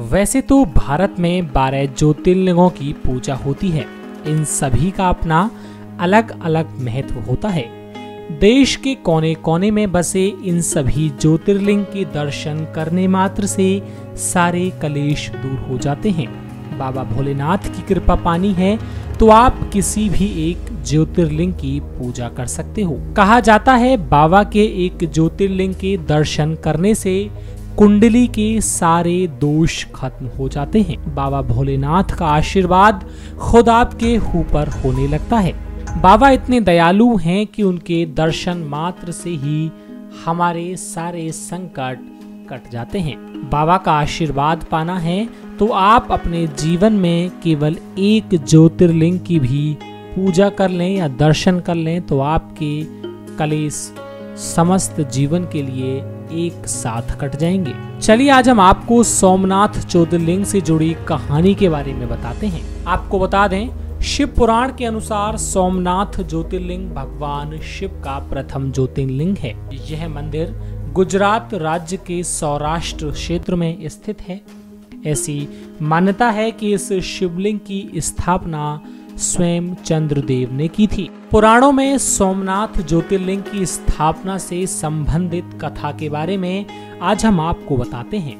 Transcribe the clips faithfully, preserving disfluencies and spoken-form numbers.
वैसे तो भारत में बारह ज्योतिर्लिंगों की पूजा होती है। इन सभी का अपना अलग अलग महत्व होता है। देश के कोने कोने में बसे इन सभी ज्योतिर्लिंग के दर्शन करने मात्र से सारे कलेश दूर हो जाते हैं। बाबा भोलेनाथ की कृपा पानी है तो आप किसी भी एक ज्योतिर्लिंग की पूजा कर सकते हो। कहा जाता है बाबा के एक ज्योतिर्लिंग के दर्शन करने से कुंडली के सारे दोष खत्म हो जाते हैं। बाबा भोलेनाथ का आशीर्वाद खुद आपके ऊपर होने लगता है। बाबा इतने दयालु हैं कि उनके दर्शन मात्र से ही हमारे सारे संकट कट जाते हैं। बाबा का आशीर्वाद पाना है तो आप अपने जीवन में केवल एक ज्योतिर्लिंग की भी पूजा कर लें या दर्शन कर लें तो आपके कलेश समस्त जीवन के लिए एक साथ कट जाएंगे। चलिए आज हम आपको सोमनाथ ज्योतिर्लिंग से जुड़ी कहानी के बारे में बताते हैं। आपको बता दें, शिव पुराण के अनुसार सोमनाथ ज्योतिर्लिंग भगवान शिव का प्रथम ज्योतिर्लिंग है। यह मंदिर गुजरात राज्य के सौराष्ट्र क्षेत्र में स्थित है। ऐसी मान्यता है कि इस शिवलिंग की स्थापना स्वयं चंद्रदेव ने की थी। पुराणों में सोमनाथ ज्योतिर्लिंग की स्थापना से संबंधित कथा के बारे में आज हम आपको बताते हैं।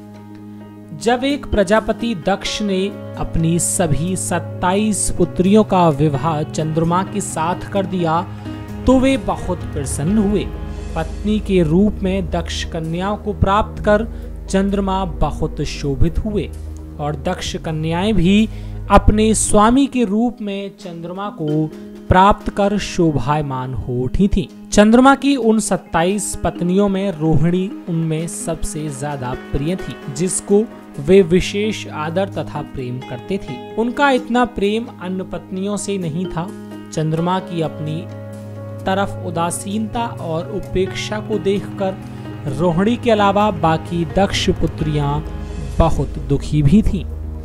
जब एक प्रजापति दक्ष ने अपनी सभी सत्ताईस पुत्रियों का विवाह चंद्रमा के साथ कर दिया तो वे बहुत प्रसन्न हुए। पत्नी के रूप में दक्ष कन्याओं को प्राप्त कर चंद्रमा बहुत शोभित हुए और दक्ष कन्याएं भी अपने स्वामी के रूप में चंद्रमा को प्राप्त कर शोभायमान हो उठी थीं। चंद्रमा की उन सत्ताईस पत्नियों में रोहिणी उनमें सबसे ज्यादा प्रिय थी, जिसको वे विशेष आदर तथा प्रेम करते थे। उनका इतना प्रेम अन्य पत्नियों से नहीं था। चंद्रमा की अपनी तरफ उदासीनता और उपेक्षा को देखकर रोहिणी के अलावा बाकी दक्ष पुत्रियां बहुत दुखी भी थीं।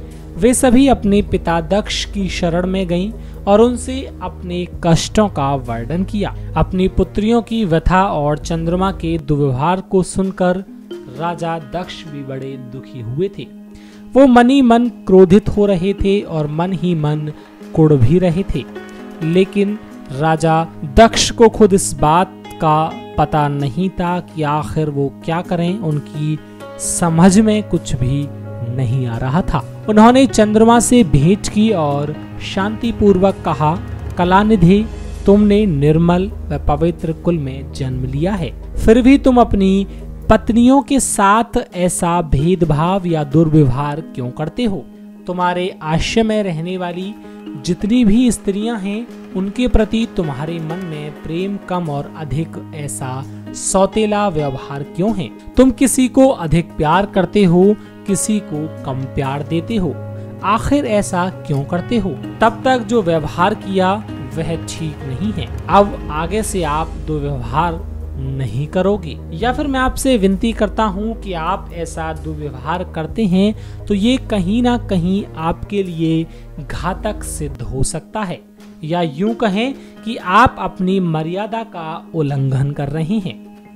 वे सभी अपने पिता दक्ष की शरण में गईं और उनसे अपने कष्टों का वर्णन किया। अपनी पुत्रियों की व्यथा और चंद्रमा के दुर्व्यवहार को सुनकर राजा दक्ष भी बड़े दुखी हुए थे। वो मन ही मन क्रोधित हो रहे थे और मन ही मन कुढ़ भी रहे थे। लेकिन राजा दक्ष को खुद इस बात का पता नहीं था कि आखिर वो क्या करें। उनकी समझ में कुछ भी नहीं आ रहा था। उन्होंने चंद्रमा से भेंट की और शांति पूर्वक कहा, कलानिधि, तुमने निर्मल व पवित्र कुल में जन्म लिया है, फिर भी तुम अपनी पत्नियों के साथ ऐसा भेदभाव या दुर्व्यवहार क्यों करते हो? तुम्हारे आश्रम में रहने वाली जितनी भी स्त्रियां हैं उनके प्रति तुम्हारे मन में प्रेम कम और अधिक ऐसा सौतेला व्यवहार क्यों है? तुम किसी को अधिक प्यार करते हो, किसी को कम प्यार देते हो। आखिर ऐसा क्यों करते हो? तब तक जो व्यवहार किया वह ठीक नहीं है। अब आगे से आप दुर्व्यवहार नहीं करोगे। या फिर मैं आपसे विनती करता हूँ कि आप ऐसा दुर्व्यवहार करते हैं तो ये कहीं ना कहीं आपके लिए घातक सिद्ध हो सकता है, या यूं कहें कि आप अपनी मर्यादा का उल्लंघन कर रहे हैं।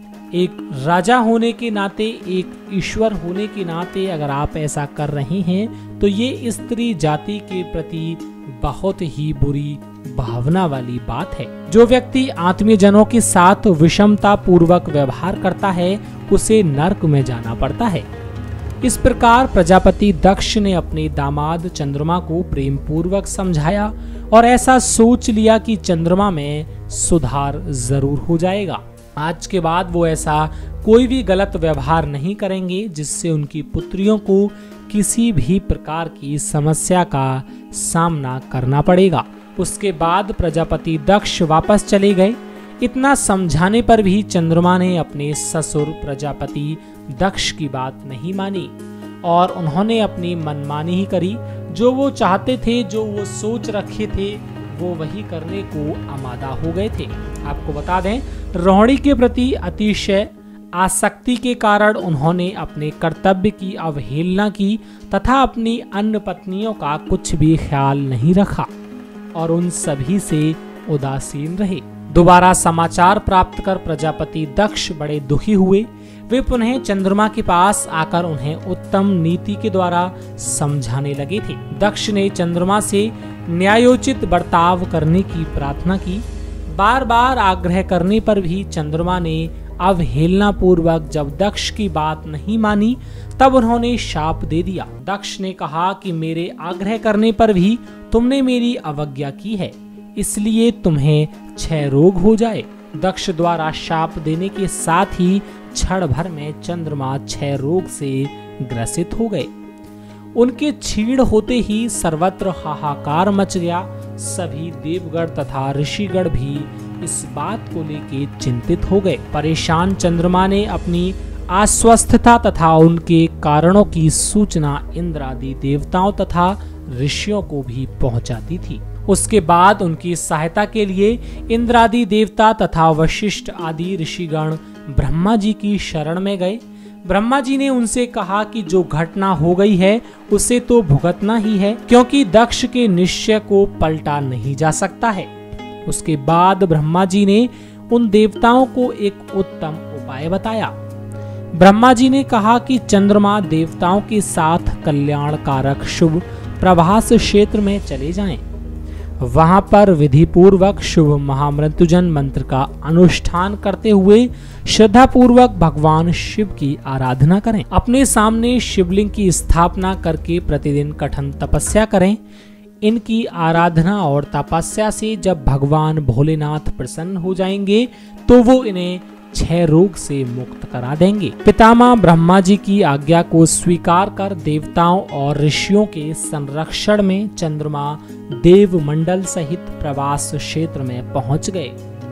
एक राजा होने के नाते, एक ईश्वर होने के नाते अगर आप ऐसा कर रहे हैं तो ये स्त्री जाति के प्रति बहुत ही बुरी भावना वाली बात है। जो व्यक्ति आत्मीय जनों के साथ विषमता पूर्वक व्यवहार करता है उसे नरक में जाना पड़ता है। इस प्रकार प्रजापति दक्ष ने अपने दामाद चंद्रमा को प्रेम पूर्वक समझाया और ऐसा सोच लिया कि चंद्रमा में सुधार जरूर हो जाएगा। आज के बाद वो ऐसा कोई भी गलत व्यवहार नहीं करेंगे जिससे उनकी पुत्रियों को किसी भी प्रकार की समस्या का सामना करना पड़ेगा। उसके बाद प्रजापति दक्ष वापस चले गए। इतना समझाने पर भी चंद्रमा ने अपने ससुर प्रजापति दक्ष की बात नहीं मानी और उन्होंने अपनी मनमानी ही करी। जो वो चाहते थे, जो वो सोच रखे थे, वो वही करने को आमादा हो गए थे। आपको बता दें, रोहिणी के प्रति अतिशय आसक्ति के कारण उन्होंने अपने कर्तव्य की अवहेलना की तथा अपनी अन्य पत्नियों का कुछ भी ख्याल नहीं रखा और उन सभी से उदासीन रहे। दोबारा समाचार प्राप्त कर प्रजापति दक्ष बड़े दुखी हुए। वे पुनः चंद्रमा के पास आकर उन्हें उत्तम नीति के द्वारा समझाने लगे थे। दक्ष ने चंद्रमा से न्यायोचित बर्ताव करने की प्रार्थना की। बार बार आग्रह करने पर भी चंद्रमा ने अवहेलना पूर्वक जब दक्ष की बात नहीं मानी, तब उन्होंने शाप दे दिया। दक्ष ने कहा कि मेरे आग्रह करने पर भी तुमने मेरी अवज्ञा की है, इसलिए तुम्हें क्षय रोग हो जाए। दक्ष द्वारा शाप देने के साथ ही क्षण भर में चंद्रमा क्षय रोग से ग्रसित हो गए। उनके क्षीण होते ही सर्वत्र हाहाकार मच गया। सभी देवगण तथा ऋषिगण भी इस बात को लेकर चिंतित हो गए। परेशान चंद्रमा ने अपनी अस्वस्थता तथा उनके कारणों की सूचना इंद्र आदि देवताओं तथा ऋषियों को भी पहुंचाती थी। उसके बाद उनकी सहायता के लिए इंद्र आदि देवता तथा वशिष्ठ आदि ऋषिगण ब्रह्मा जी की शरण में गए। ब्रह्मा जी ने उनसे कहा कि जो घटना हो गई है उसे तो भुगतना ही है, क्योंकि दक्ष के निश्चय को पलटा नहीं जा सकता है। उसके बाद ब्रह्मा जी ने उन देवताओं को एक उत्तम उपाय बताया। ब्रह्मा जी ने कहा कि चंद्रमा देवताओं के साथ कल्याणकारक शुभ प्रभास क्षेत्र में चले जाएं। वहां पर विधि पूर्वक शुभ महामृत्युंजय मंत्र का अनुष्ठान करते हुए श्रद्धा पूर्वक भगवान शिव की आराधना करें। अपने सामने शिवलिंग की स्थापना करके प्रतिदिन कठिन तपस्या करें। इनकी आराधना और तपस्या से जब भगवान भोलेनाथ प्रसन्न हो जाएंगे तो वो इन्हें क्षय रोग से मुक्त करा देंगे। पितामह ब्रह्मा जी की आज्ञा को स्वीकार कर देवताओं और ऋषियों के संरक्षण में चंद्रमा देव मंडल सहित प्रवास क्षेत्र में पहुंच गए।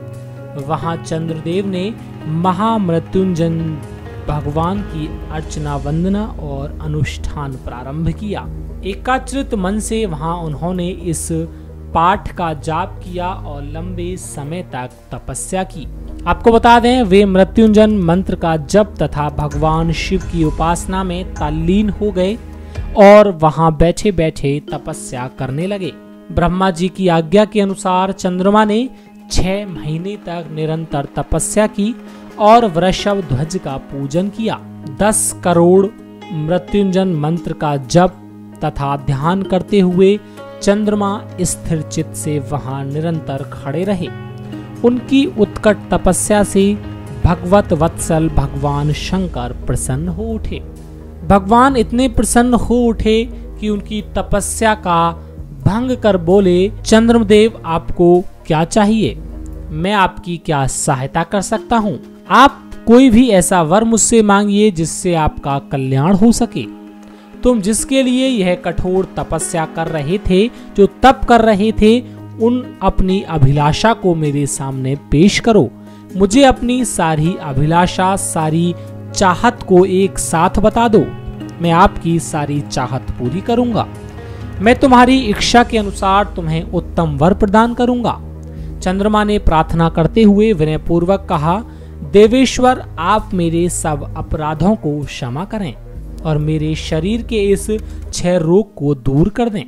वहां चंद्रदेव ने महामृत्युंजय भगवान की अर्चना वंदना और अनुष्ठान प्रारंभ किया। एकाग्रचित मन से वहां उन्होंने इस पाठ का जाप किया और लंबे समय तक तपस्या की। आपको बता दें, वे मृत्युंजय मंत्र का जप तथा भगवान शिव की उपासना में तल्लीन हो गए और वहां बैठे बैठे तपस्या करने लगे। ब्रह्मा जी की आज्ञा के अनुसार चंद्रमा ने छह महीने तक निरंतर तपस्या की और वृषभ ध्वज का पूजन किया। दस करोड़ मृत्युंजय मंत्र का जप तथा ध्यान करते हुए चंद्रमा स्थिर चित्त से वहां निरंतर खड़े रहे। उनकी उत्कट तपस्या से भगवत वत्सल भगवान शंकर प्रसन्न हो उठे। भगवान इतने प्रसन्न हो उठे कि उनकी तपस्या का भंग कर बोले, चंद्रदेव आपको क्या चाहिए? मैं आपकी क्या सहायता कर सकता हूँ? आप कोई भी ऐसा वर मुझसे मांगिए जिससे आपका कल्याण हो सके। तुम जिसके लिए यह कठोर तपस्या कर रहे थे, जो तप कर रहे थे, उन अपनी अभिलाषा को मेरे सामने पेश करो। मुझे अपनी सारी अभिलाषा, सारी चाहत को एक साथ बता दो। मैं आपकी सारी चाहत पूरी करूंगा। मैं तुम्हारी इच्छा के अनुसार तुम्हें उत्तम वर प्रदान करूंगा। चंद्रमा ने प्रार्थना करते हुए विनय पूर्वक कहा, देवेश्वर, आप मेरे सब अपराधों को क्षमा करें और मेरे शरीर के इस क्षय रोग को दूर कर दें।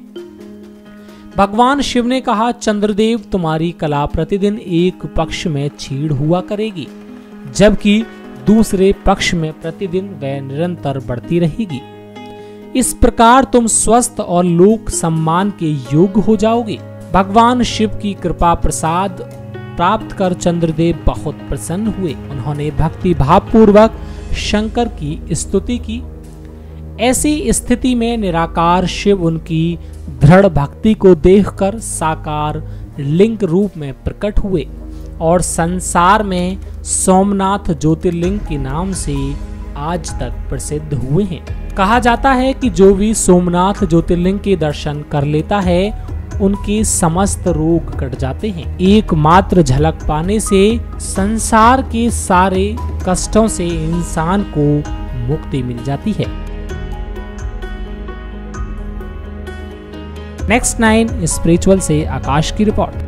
भगवान शिव ने कहा, चंद्रदेव, तुम्हारी कला प्रतिदिन एक पक्ष में क्षीण हुआ करेगी, जबकि दूसरे पक्ष में प्रतिदिन वह निरंतर बढ़ती रहेगी। इस प्रकार तुम स्वस्थ और लोक सम्मान के योग्य हो जाओगे। भगवान शिव की कृपा प्रसाद प्राप्त कर चंद्रदेव बहुत प्रसन्न हुए। उन्होंने भक्ति भाव पूर्वक शंकर की स्तुति की। ऐसी स्थिति में निराकार शिव उनकी दृढ़ भक्ति को देखकर साकार लिंग रूप में प्रकट हुए और संसार में सोमनाथ ज्योतिर्लिंग के नाम से आज तक प्रसिद्ध हुए हैं। कहा जाता है कि जो भी सोमनाथ ज्योतिर्लिंग के दर्शन कर लेता है, उनके समस्त रोग कट जाते हैं। एकमात्र झलक पाने से संसार के सारे कष्टों से इंसान को मुक्ति मिल जाती है। नेक्स्ट नाइन स्पिरिचुअल से आकाश की रिपोर्ट।